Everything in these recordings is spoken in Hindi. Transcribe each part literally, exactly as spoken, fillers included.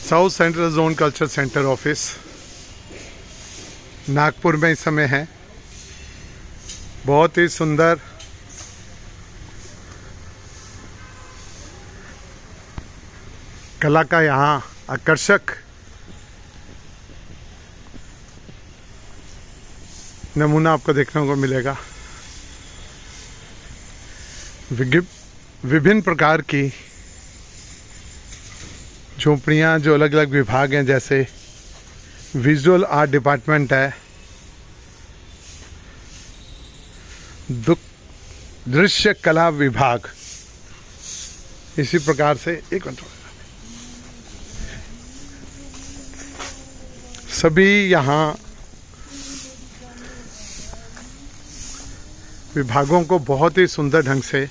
South central zone culture centre office Nagpur में इस समय है। बहुत ही सुंदर कला का यहाँ आकर्षक नमूना आपको देखने को मिलेगा। विभिन्न प्रकार की झोपड़ियाँ, जो अलग अलग विभाग हैं, जैसे विजुअल आर्ट डिपार्टमेंट है, दृश्य कला विभाग, इसी प्रकार से एक मिनट सभी यहाँ विभागों को बहुत ही सुंदर ढंग से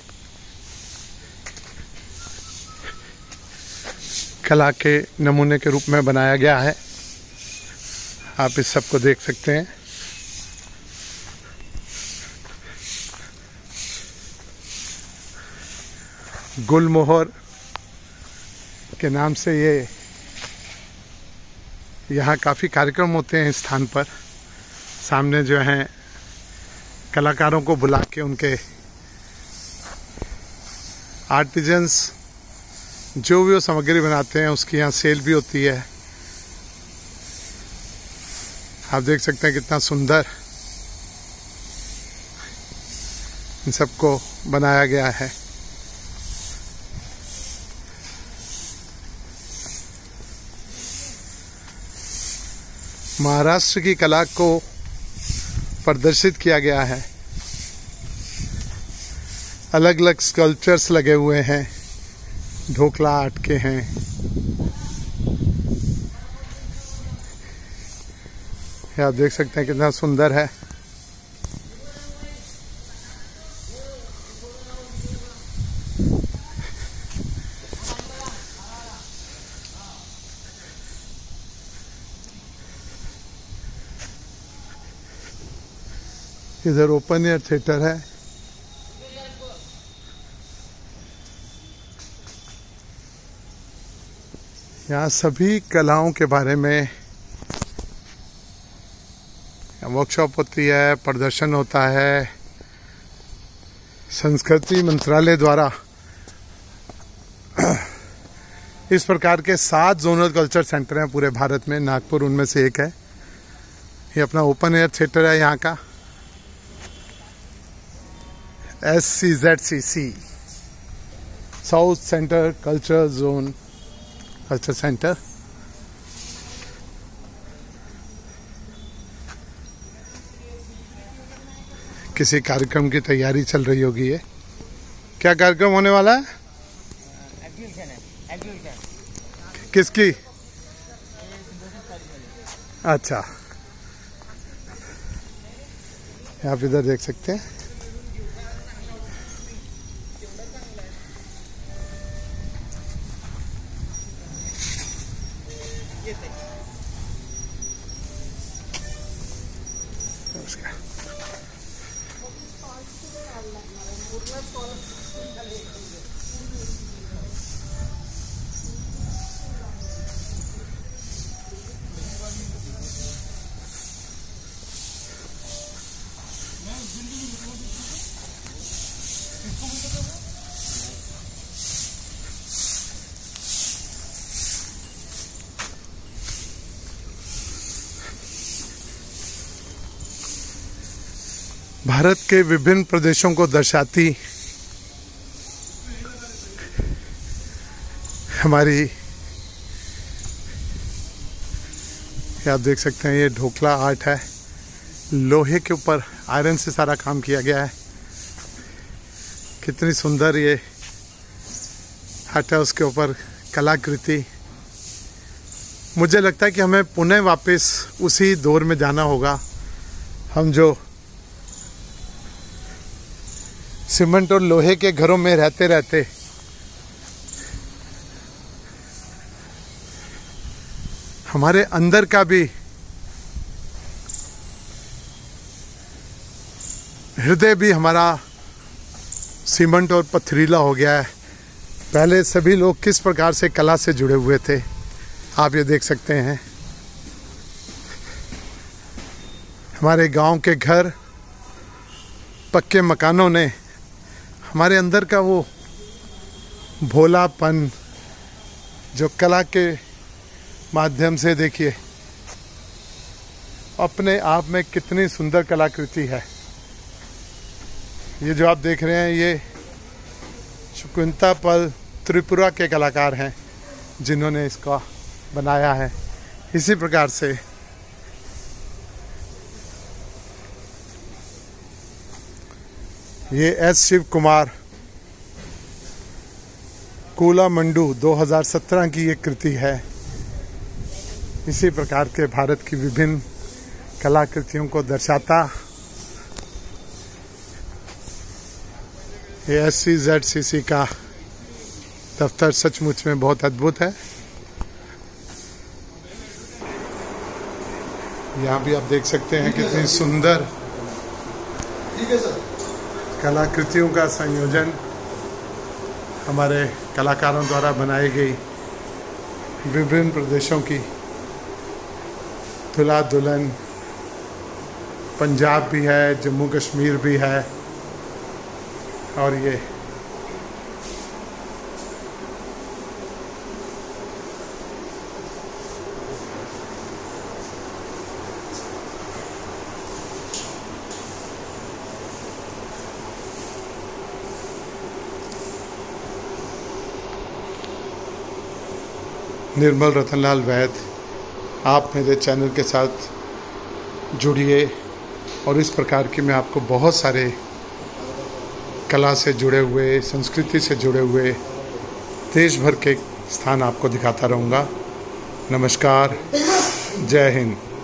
कला के नमूने के रूप में बनाया गया है। आप इस सब को देख सकते हैं। गुलमोहर के नाम से ये यहाँ काफ़ी कार्यक्रम होते हैं इस स्थान पर। सामने जो हैं कलाकारों को बुला के उनके आर्टिजन्स जो भी वो सामग्री बनाते हैं उसकी यहाँ सेल भी होती है। आप देख सकते हैं कितना सुंदर इन सबको बनाया गया है। महाराष्ट्र की कला को प्रदर्शित किया गया है। अलग अलग स्कल्पचर्स लगे हुए हैं, ढोकला आर्ट के हैं। ये आप देख सकते हैं कितना सुंदर है। इधर ओपन एयर थिएटर है। यहाँ सभी कलाओं के बारे में वर्कशॉप होती है, प्रदर्शन होता है। संस्कृति मंत्रालय द्वारा इस प्रकार के सात जोनल कल्चर सेंटर हैं पूरे भारत में। नागपुर उनमें से एक है। ये अपना ओपन एयर थिएटर है यहाँ का, S C Z C C, south centre culture zone culture centre. किसी कार्यक्रम की तैयारी चल रही होगी। ये क्या कार्यक्रम होने वाला है? एग्जीबिशन है, एग्जीबिशन। किसकी? अच्छा, आप इधर देख सकते हैं। भारत के विभिन्न प्रदेशों को दर्शाती हमारी, आप देख सकते हैं ये ढोकला आर्ट है। लोहे के ऊपर आयरन से सारा काम किया गया है। कितनी सुंदर ये आर्ट है, उसके ऊपर कलाकृति। मुझे लगता है कि हमें पुनः वापस उसी दौर में जाना होगा। हम जो सीमेंट और लोहे के घरों में रहते रहते हमारे अंदर का भी हृदय भी हमारा सीमेंट और पथरीला हो गया है। पहले सभी लोग किस प्रकार से कला से जुड़े हुए थे, आप ये देख सकते हैं हमारे गांव के घर, पक्के मकानों ने हमारे अंदर का वो भोलापन जो कला के माध्यम से, देखिए अपने आप में कितनी सुंदर कलाकृति है। ये जो आप देख रहे हैं ये शकुंतला त्रिपुरा के कलाकार हैं जिन्होंने इसका बनाया है। इसी प्रकार से ये एस शिव कुमार कोलामंडू दो हज़ार सत्रह की ये कृति है। इसी प्रकार के भारत की विभिन्न कलाकृतियों को दर्शाता ये एस सी जेड सी सी का दफ्तर सचमुच में बहुत अद्भुत है। यहाँ भी आप देख सकते हैं कितनी सुंदर कलाकृतियों का संयोजन हमारे कलाकारों द्वारा बनाई गई विभिन्न प्रदेशों की दूल्हा दुल्हन, पंजाब भी है, जम्मू कश्मीर भी है, और ये निर्मल रतनलाल वैद, आप मेरे चैनल के साथ जुड़िए और इस प्रकार की मैं आपको बहुत सारे कला से जुड़े हुए, संस्कृति से जुड़े हुए देश भर के स्थान आपको दिखाता रहूँगा। नमस्कार, जय हिंद।